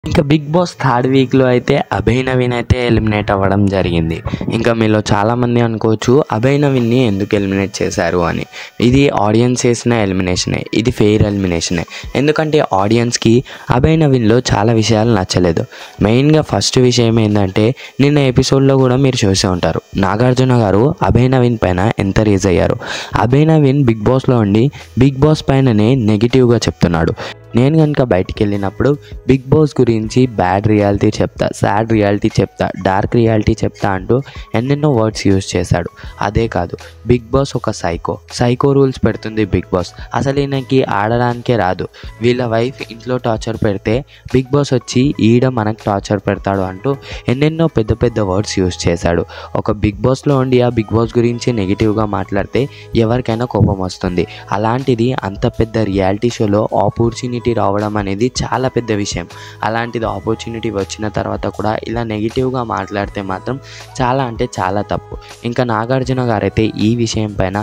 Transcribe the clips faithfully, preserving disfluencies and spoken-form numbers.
ఇంకా big boss third వీక్లో అయితే అభయ్ నవీన్ అయితే ఎలిమినేట్ అవ్వడం జరిగింది. ఇంకా మీలో చాలామంది అనుకోవచ్చు అభయ్ నవీన్ని ఎందుకు ఎలిమినేట్ చేశారు అని. ఇది ఆడియన్స్ చేసిన ఎలిమినేషనే, ఇది ఫెయిర్ ఎలిమినేషనే. ఎందుకంటే ఆడియన్స్కి అభయ్ నవీన్లో చాలా విషయాలు నచ్చలేదు. మెయిన్గా ఫస్ట్ విషయం ఏంటంటే నిన్న ఎపిసోడ్లో కూడా మీరు చూసే ఉంటారు, నాగార్జున గారు అభయ్ నవీన్ పైన ఎంత రేజ్ అయ్యారు. అభయ్ నవీన్ బిగ్ బాస్లో ఉండి బిగ్ బాస్ పైననే నెగిటివ్గా చెప్తున్నాడు. నేను కనుక బయటికి వెళ్ళినప్పుడు బిగ్ బాస్ గురించి బ్యాడ్ రియాలిటీ చెప్తా, సాడ్ రియాలిటీ చెప్తా, డార్క్ రియాలిటీ చెప్తా అంటూ ఎన్నెన్నో వర్డ్స్ యూజ్ చేశాడు. అదే కాదు, బిగ్ బాస్ ఒక సైకో సైకో రూల్స్ పెడుతుంది బిగ్ బాస్. అసలు ఈయనకి ఆడడానికే రాదు. వీళ్ళ వైఫ్ ఇంట్లో టార్చర్ పెడితే బిగ్ బాస్ వచ్చి ఈడ మనకు టార్చర్ పెడతాడు అంటూ ఎన్నెన్నో పెద్ద పెద్ద వర్డ్స్ యూజ్ చేశాడు. ఒక బిగ్ బాస్లో ఉండి ఆ బిగ్ బాస్ గురించి నెగిటివ్గా మాట్లాడితే ఎవరికైనా కోపం వస్తుంది. అలాంటిది అంత పెద్ద రియాలిటీ షోలో ఆపర్చునిటీ రావడం అనేది చాలా పెద్ద విషయం. అలాంటిది ఆపర్చునిటీ వచ్చిన తర్వాత కూడా ఇలా నెగిటివ్గా మాట్లాడితే మాత్రం చాలా అంటే చాలా తప్పు. ఇంకా నాగార్జున గారైతే ఈ విషయం పైన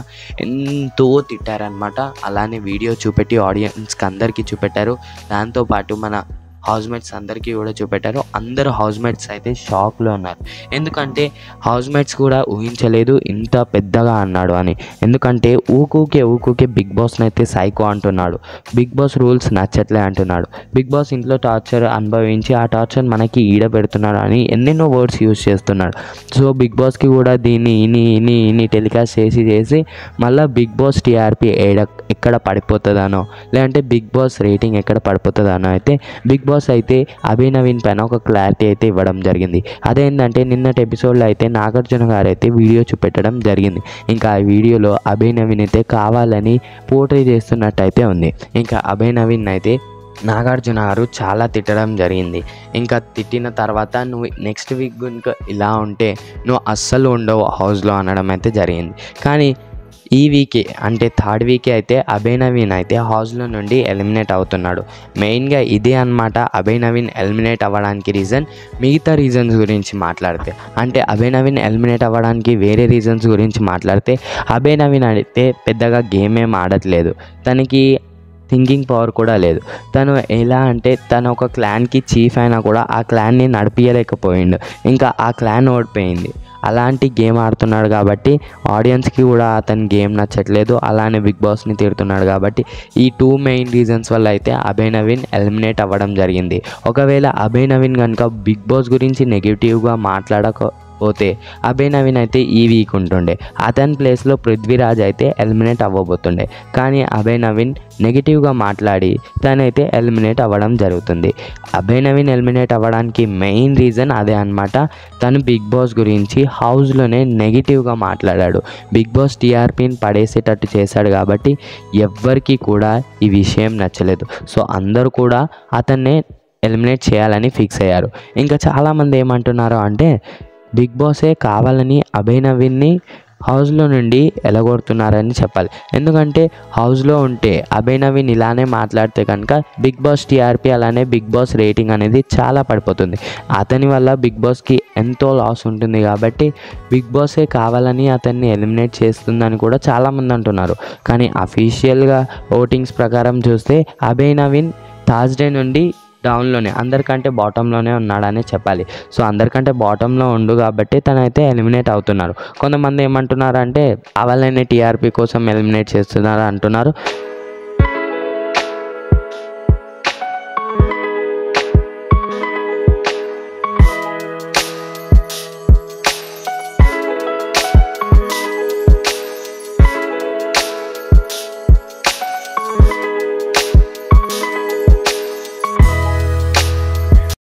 ఎంతో తిట్టారనమాట. అలానే వీడియో చూపెట్టి ఆడియన్స్కి అందరికీ చూపెట్టారు. దాంతోపాటు మన హౌస్మేట్స్ అందరికీ కూడా చూపెట్టారు. అందరూ హౌస్మేట్స్ అయితే షాక్లో ఉన్నారు. ఎందుకంటే హౌస్మేట్స్ కూడా ఊహించలేదు ఇంత పెద్దగా అన్నాడు అని. ఎందుకంటే ఊకూకే ఊకూకే బిగ్ బాస్ని అయితే సైకో అంటున్నాడు, బిగ్ బాస్ రూల్స్ నచ్చట్లే అంటున్నాడు, బిగ్ బాస్ ఇంట్లో టార్చర్ అనుభవించి ఆ టార్చర్ మనకి ఈడ పెడుతున్నాడు అని ఎన్నెన్నో వర్డ్స్ యూజ్ చేస్తున్నాడు. సో బిగ్ బాస్కి కూడా దీన్ని ఇని ఇని ఇని టెలికాస్ట్ చేసి చేసి మళ్ళీ బిగ్ బాస్ టీఆర్పీ ఏడ ఎక్కడ పడిపోతుందనో, లేదంటే బిగ్ బాస్ రేటింగ్ ఎక్కడ పడిపోతుందనో అయితే బిగ్ బాస్ అయితే అభయ్ నవీన్ పైన ఒక క్లారిటీ అయితే ఇవ్వడం జరిగింది. అదేంటంటే నిన్నటి ఎపిసోడ్లో అయితే నాగార్జున గారు అయితే వీడియో చూపెట్టడం జరిగింది. ఇంకా ఆ వీడియోలో అభయ్ నవీన్ అయితే కావాలని పోర్ట్రే చేస్తున్నట్టు అయితే ఉంది. ఇంకా అభయ్ నవీన్ అయితే నాగార్జున గారు చాలా తిట్టడం జరిగింది. ఇంకా తిట్టిన తర్వాత నువ్వు నెక్స్ట్ వీక్ కనుక ఇలా ఉంటే నువ్వు అస్సలు ఉండవు హౌస్లో అనడం అయితే జరిగింది. కానీ ఈ వీకే అంటే థర్డ్ వీకే అయితే అభయ్ నవీన్ అయితే హౌస్లో నుండి ఎలిమినేట్ అవుతున్నాడు. మెయిన్గా ఇదే అన్నమాట అభయ్ నవీన్ ఎలిమినేట్ అవ్వడానికి రీజన్. మిగతా రీజన్స్ గురించి మాట్లాడితే అంటే అభయ్ నవీన్ ఎలిమినేట్ అవ్వడానికి వేరే రీజన్స్ గురించి మాట్లాడితే అభయ్ నవీన్ అయితే పెద్దగా గేమ్ ఏం ఆడట్లేదు, తనకి థింకింగ్ పవర్ కూడా లేదు. తను ఎలా అంటే తను ఒక క్లాన్కి చీఫ్ అయినా కూడా ఆ క్లాన్ని నడిపించలేకపోయిండు. ఇంకా ఆ క్లాన్ ఓడిపోయింది. అలాంటి గేమ్ ఆడుతున్నాడు కాబట్టి ఆడియన్స్కి కూడా అతని గేమ్ నచ్చట్లేదు. అలానే బిగ్ బాస్ని తిడుతున్నాడు కాబట్టి ఈ టూ మెయిన్ రీజన్స్ వల్ల అయితే అభయ్ నవీన్ ఎలిమినేట్ అవ్వడం జరిగింది. ఒకవేళ అభయ్ నవీన్ కనుక బిగ్ బాస్ గురించి నెగిటివ్గా మాట్లాడక పోతే అభయ్ నవీన్ అయితే ఈ వీక్ ఉంటుండే, అతని ప్లేస్లో పృథ్వీరాజ్ అయితే ఎలిమినేట్ అవ్వబోతుండే. కానీ అభయ్ నవీన్ నెగిటివ్గా మాట్లాడి తనైతే ఎలిమినేట్ అవ్వడం జరుగుతుంది. అభయ్ నవీన్ ఎలిమినేట్ అవ్వడానికి మెయిన్ రీజన్ అదే అనమాట. తను బిగ్ బాస్ గురించి హౌస్లోనే నెగిటివ్గా మాట్లాడాడు, బిగ్ బాస్ టీఆర్పీని పడేసేటట్టు చేశాడు. కాబట్టి ఎవ్వరికీ కూడా ఈ విషయం నచ్చలేదు. సో అందరూ కూడా అతన్నే ఎలిమినేట్ చేయాలని ఫిక్స్ అయ్యారు. ఇంకా చాలామంది ఏమంటున్నారు అంటే బిగ్ బాసే కావాలని అభయ్ నవీన్ని హౌస్లో నుండి ఎలగొడుతున్నారని చెప్పాలి. ఎందుకంటే హౌస్లో ఉంటే అభయ్ నవీన్ ఇలానే మాట్లాడితే కనుక బిగ్ బాస్ టీఆర్పీ అలానే బిగ్ బాస్ రేటింగ్ అనేది చాలా పడిపోతుంది. అతని వల్ల బిగ్ బాస్కి ఎంతో లాస్ ఉంటుంది. కాబట్టి బిగ్ బాసే కావాలని అతన్ని ఎలిమినేట్ చేస్తుందని కూడా చాలామంది అంటున్నారు. కానీ అఫీషియల్గా ఓటింగ్స్ ప్రకారం చూస్తే అభయ్ నవీన్ థర్స్డే నుండి డౌన్లోనే అందరికంటే బాటంలోనే ఉన్నాడనే చెప్పాలి. సో అందరికంటే బాటంలో ఉండు కాబట్టి తనైతే ఎలిమినేట్ అవుతున్నారు. కొంతమంది ఏమంటున్నారు అంటే అవలనే టీఆర్పీ కోసం ఎలిమినేట్ చేస్తున్నారు అంటున్నారు.